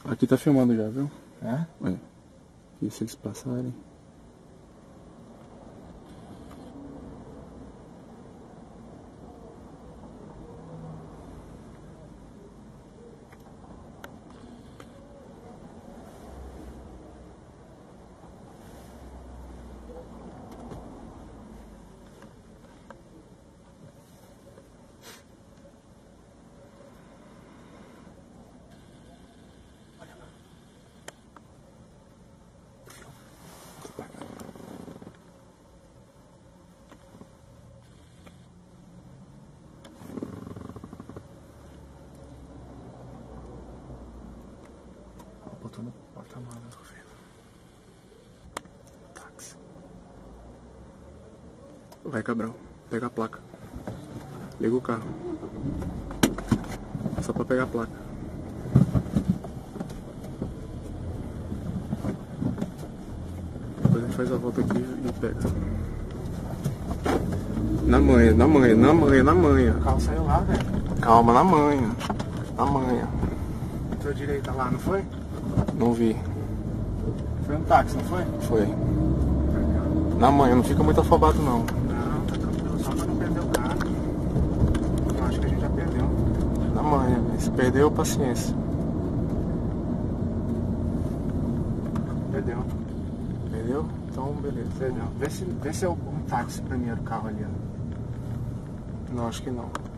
Aqui tá filmando já, viu? É? É. E se eles passarem... Botou no porta-malas, tô vendo. Táxi. Vai, Cabral. Pega a placa. Liga o carro. Só pra pegar a placa. Depois a gente faz a volta aqui e pega. Na manha, na manha, na manha, na manha. O carro saiu lá, velho. Calma, na manha. Na manha. Entrou direita lá, não foi? Não vi. Foi um táxi, não foi? Foi. Na manha, não fica muito afobado não. Não, tá tranquilo, só pra não perder o carro. Eu acho que a gente já perdeu. Na manha, se perdeu, paciência. Perdeu. Perdeu? Então, beleza. Perdeu. Vê se é um táxi primeiro, o carro ali, ó. Não, acho que não.